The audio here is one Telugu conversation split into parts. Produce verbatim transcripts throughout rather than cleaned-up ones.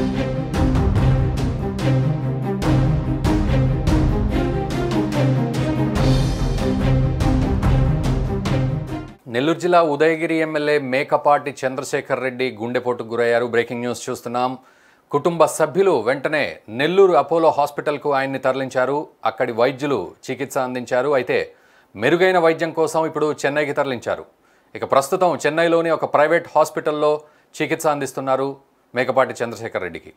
నెల్లూరు జిల్లా ఉదయగిరి ఎమ్మెల్యే మేకపాటి చంద్రశేఖర్ రెడ్డి గుండెపోటుకు గురయ్యారు. బ్రేకింగ్ న్యూస్ చూస్తున్నాం. కుటుంబ సభ్యులు వెంటనే నెల్లూరు అపోలో హాస్పిటల్కు ఆయన్ని తరలించారు. అక్కడి వైద్యులు చికిత్స అందించారు. అయితే మెరుగైన వైద్యం కోసం ఇప్పుడు చెన్నైకి తరలించారు. ఇక ప్రస్తుతం చెన్నైలోని ఒక ప్రైవేట్ హాస్పిటల్లో చికిత్స అందిస్తున్నారు మేకపాటి చంద్రశేఖర్ రెడ్డికి.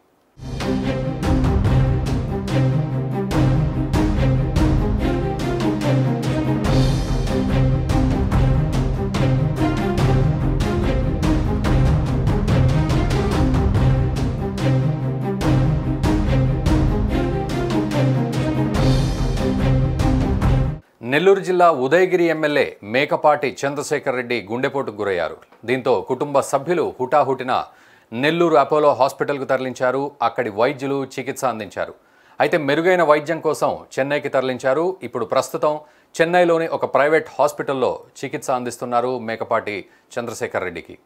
నెల్లూరు జిల్లా ఉదయగిరి ఎమ్మెల్యే మేకపాటి చంద్రశేఖర్ రెడ్డి గుండెపోటుకు గురయ్యారు. దీంతో కుటుంబ సభ్యులు హుటాహుటిన నెల్లూరు అపోలో హాస్పిటల్కు తరలించారు. అక్కడి వైద్యులు చికిత్స అందించారు. అయితే మెరుగైన వైద్యం కోసం చెన్నైకి తరలించారు. ఇప్పుడు ప్రస్తుతం చెన్నైలోని ఒక ప్రైవేట్ హాస్పిటల్లో చికిత్స అందిస్తున్నారు మేకపాటి చంద్రశేఖర్ రెడ్డికి.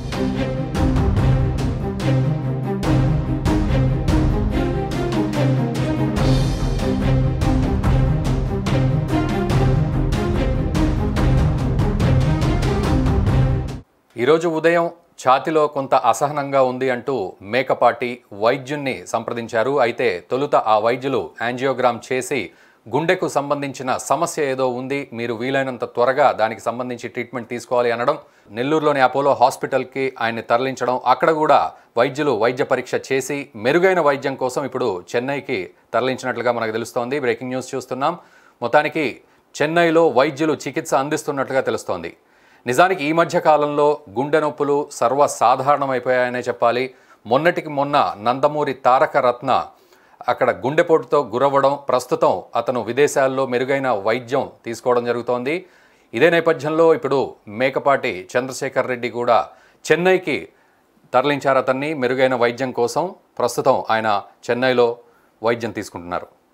ఈరోజు ఉదయం ఛాతిలో కొంత అసహనంగా ఉంది అంటూ మేకపాటి వైద్యున్ని సంప్రదించారు. అయితే తొలుత ఆ వైద్యులు యాంజియోగ్రామ్ చేసి గుండెకు సంబంధించిన సమస్య ఏదో ఉంది, మీరు వీలైనంత త్వరగా దానికి సంబంధించి ట్రీట్మెంట్ తీసుకోవాలి అనడం, నెల్లూరులోని అపోలో హాస్పిటల్కి ఆయన్ని తరలించడం, అక్కడ కూడా వైద్యులు వైద్య పరీక్ష చేసి మెరుగైన వైద్యం కోసం ఇప్పుడు చెన్నైకి తరలించినట్లుగా మనకు తెలుస్తోంది. బ్రేకింగ్ న్యూస్ చూస్తున్నాం. మొత్తానికి చెన్నైలో వైద్యులు చికిత్స అందిస్తున్నట్లుగా తెలుస్తోంది. నిజానికి ఈ మధ్య కాలంలో గుండె నొప్పులు సర్వసాధారణమైపోయాయనే చెప్పాలి. మొన్నటికి మొన్న నందమూరి తారక రత్న అక్కడ గుండెపోటుతో గురవ్వడం, ప్రస్తుతం అతను విదేశాల్లో మెరుగైన వైద్యం తీసుకోవడం జరుగుతోంది. ఇదే నేపథ్యంలో ఇప్పుడు మేకపాటి చంద్రశేఖర్ రెడ్డి కూడా చెన్నైకి తరలించారు అతన్ని మెరుగైన వైద్యం కోసం. ప్రస్తుతం ఆయన చెన్నైలో వైద్యం తీసుకుంటున్నారు.